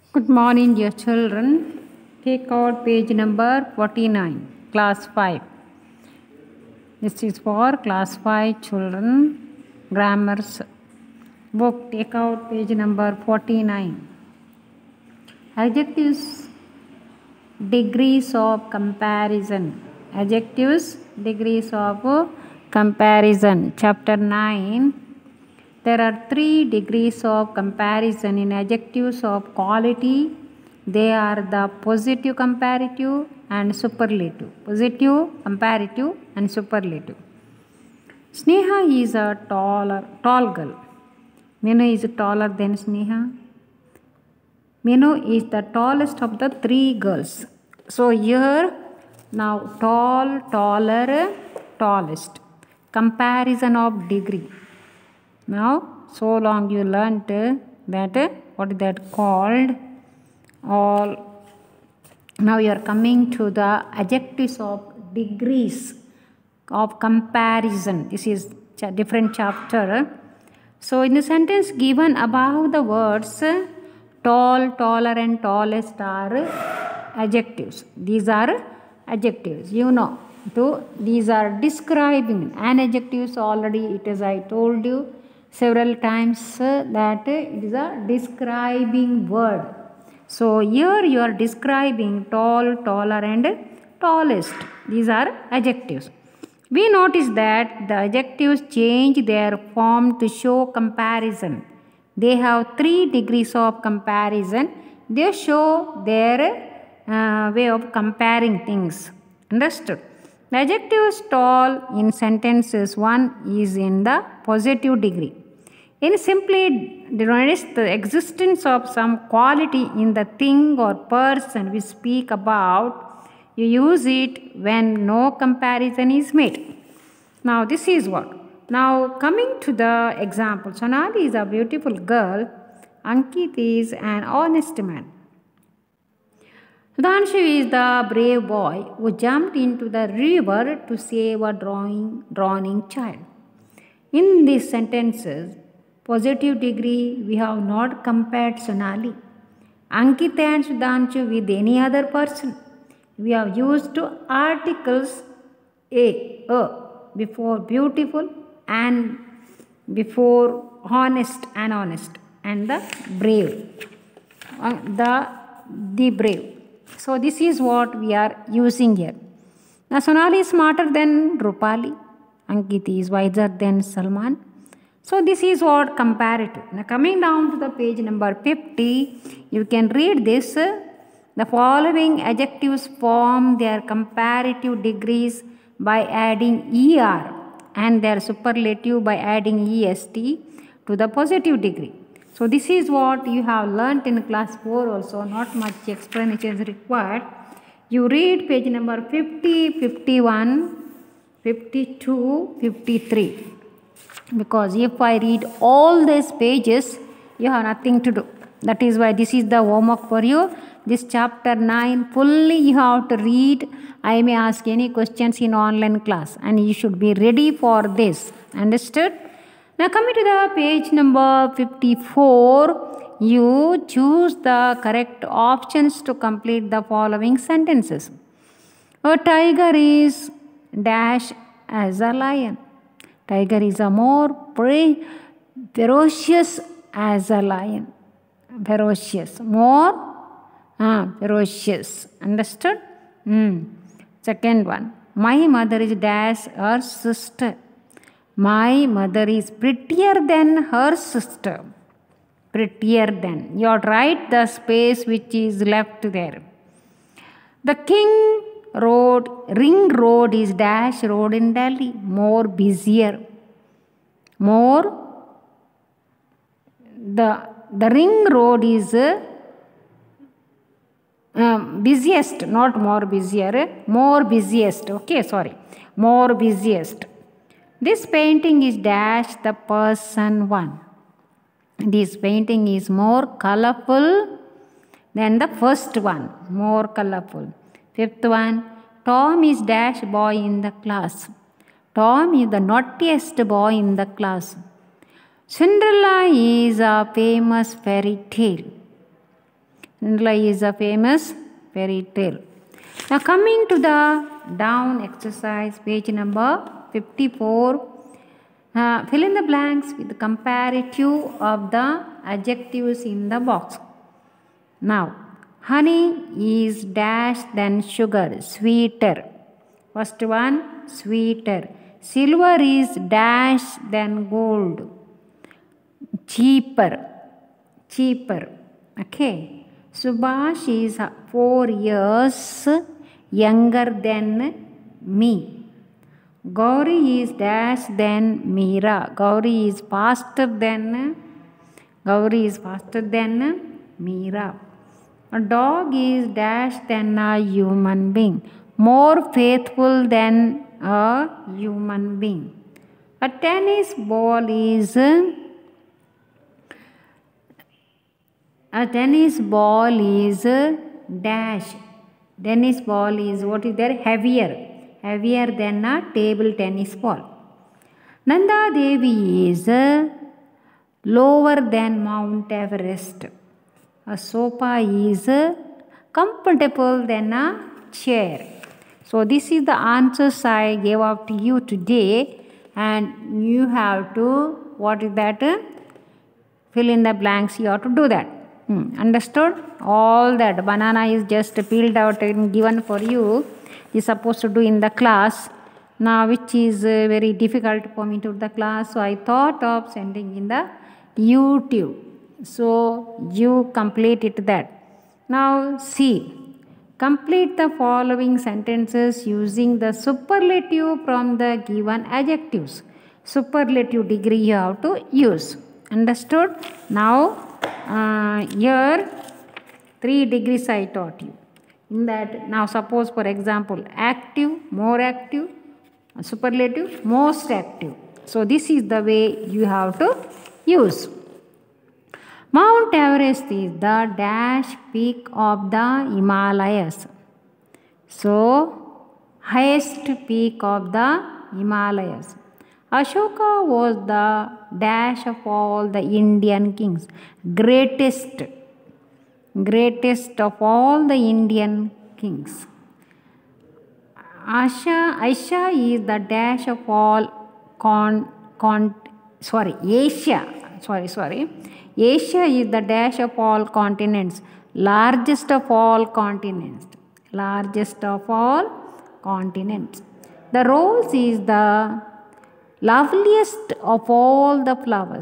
Good morning, dear children. Take out page number 49, class 5. This is for class 5 children, grammars book. Take out page number 49. Adjectives, degrees of comparison. Adjectives, degrees of comparison. Chapter 9. There are 3 degrees of comparison in adjectives of quality. They are the positive, comparative and superlative. Positive, comparative and superlative. Sneha is a tall girl. Minu is taller than Sneha. Minu is the tallest of the 3 girls. So here now tall, taller, tallest. Comparison of degree. Now, so long you learnt that what is that called all. Now you are coming to the adjectives of degrees of comparison. This is a different chapter. So in the sentence given above, the words tall, taller and tallest are adjectives. These are adjectives. You know, these are describing. An adjective already it is I told you several times that it is a describing word. So here you are describing tall, taller and tallest. These are adjectives. We notice that the adjectives change their form to show comparison. They have 3 degrees of comparison. They show their way of comparing things. Understood? The adjectives tall in sentences 1 is in the positive degree. It simply denotes the existence of some quality in the thing or person we speak about. You use it when no comparison is made. Now this is what. Now coming to the example. Sonali is a beautiful girl. Ankit is an honest man. Sudhanshu is the brave boy who jumped into the river to save a drowning child. In these sentences, positive degree, we have not compared Sonali, Ankit and Sudhanshu with any other person. We have used articles a before beautiful and before honest and the brave, the brave. So this is what we are using here. Now Sonali is smarter than Rupali. Ankit is wiser than Salman. So this is what comparative. Now coming down to the page number 50, you can read this. The following adjectives form their comparative degrees by adding er and their superlative by adding est to the positive degree. So this is what you have learnt in class 4 also. Not much explanation is required. You read page number 50, 51, 52, 53. Because if I read all these pages, you have nothing to do. That is why this is the homework for you. This chapter 9 fully you have to read. I may ask any questions in online class and you should be ready for this. Understood? Now coming to the page number 54, you choose the correct options to complete the following sentences. A tiger is dash as a lion. Tiger is a more ferocious as a lion. Ferocious. More ferocious. Understood? Second one. My mother is dash her sister. My mother is prettier than her sister. Prettier than. You have to write the space which is left there. The ring road is dash road in Delhi. More busier. More. The ring road is busiest, not more busier. More busiest. Okay, sorry. More busiest. This painting is dash the person one. This painting is more colorful than the first one. More colorful. Fifth one. Tom is dash boy in the class. Tom is the naughtiest boy in the class. Cinderella is a famous fairy tale. Cinderella is a famous fairy tale. Now coming to the down exercise, page number 54. Fill in the blanks with the comparative of the adjectives in the box. Now, honey is dash than sugar, sweeter. First one, sweeter. Silver is dash than gold, cheaper, cheaper. Okay. Subhash is 4 years younger than me. Gauri is dash than Meera. Gauri is faster than Meera. A dog is dash than a human being, more faithful than a human being. A tennis ball is dash. Tennis ball is what is there? Heavier than a table tennis ball. Nanda Devi is lower than Mount Everest. A sofa is comfortable than a chair. So this is the answers I gave out to you today, and you have to, what is that? Fill in the blanks. You have to do that. Understood? All that banana is just peeled out and given for you. You're supposed to do in the class. Now which is very difficult for me to do the class. So I thought of sending in the YouTube. So you complete it that. Now see. Complete the following sentences using the superlative from the given adjectives. Superlative degree you have to use. Understood? Now here 3 degrees I taught you. In that, now suppose for example, active, more active, superlative, most active. So this is the way you have to use. Mount Everest is the dash peak of the Himalayas. So highest peak of the Himalayas. Ashoka was the dash of all the Indian kings, greatest of all the Indian kings. Asia is the dash of all Asia is the dash of all continents, largest of all continents. The rose is the loveliest of all the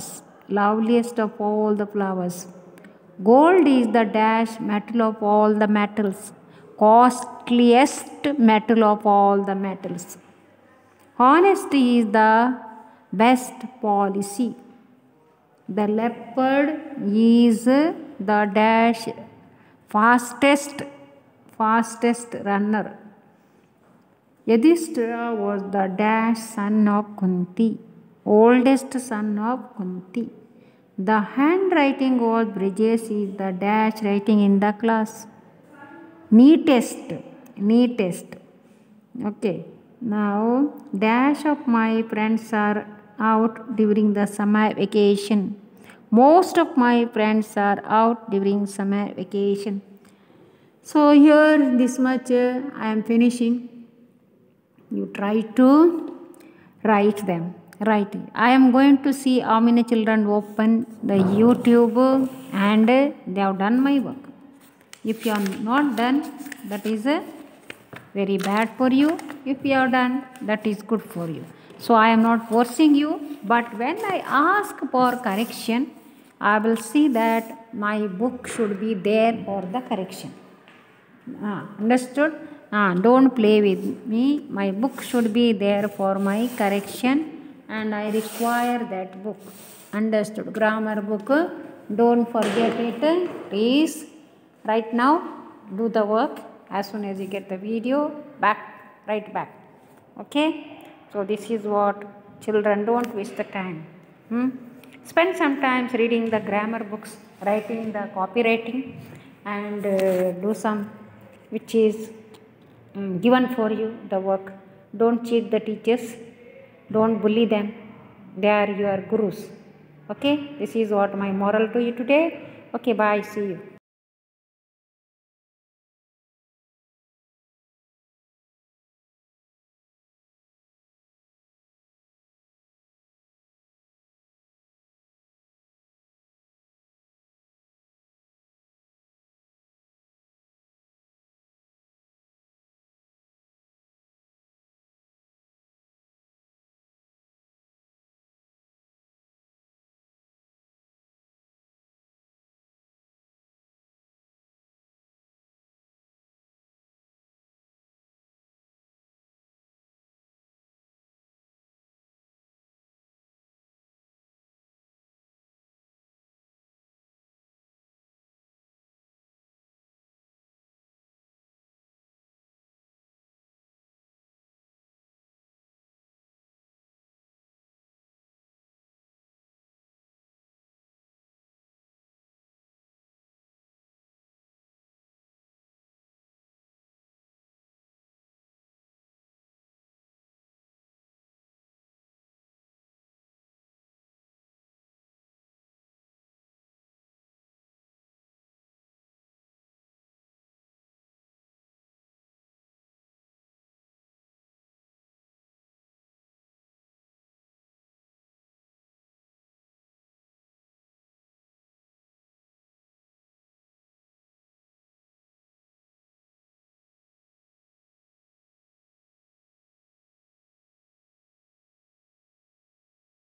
flowers. Gold is the dash metal of all the metals, costliest metal of all the metals. Honesty is the best policy. The leopard is the dash fastest runner. Yudhishthira was the dash son of Kunti, oldest son of Kunti. The handwriting was Brijesh is the dash writing in the class. Neatest. Okay. Now, dash of my friends are out during the summer vacation. Most of my friends are out during summer vacation. So here this much I am finishing. You try to write them. I am going to see how many children open the YouTube and they have done my work. If you are not done, that is very bad for you. If you are done, that is good for you. So I am not forcing you, but when I ask for correction, I will see that my book should be there for the correction. Understood? Don't play with me. My book should be there for my correction, and I require that book. Understood? Grammar book. Don't forget it. Please, right now, do the work. As soon as you get the video, right back. Okay? So this is what children, don't waste the time. Spend some time reading the grammar books, writing the copywriting, and do some which is given for you, the work. Don't cheat the teachers. Don't bully them. They are your gurus. Okay? This is what my moral to you today. Okay, bye. See you.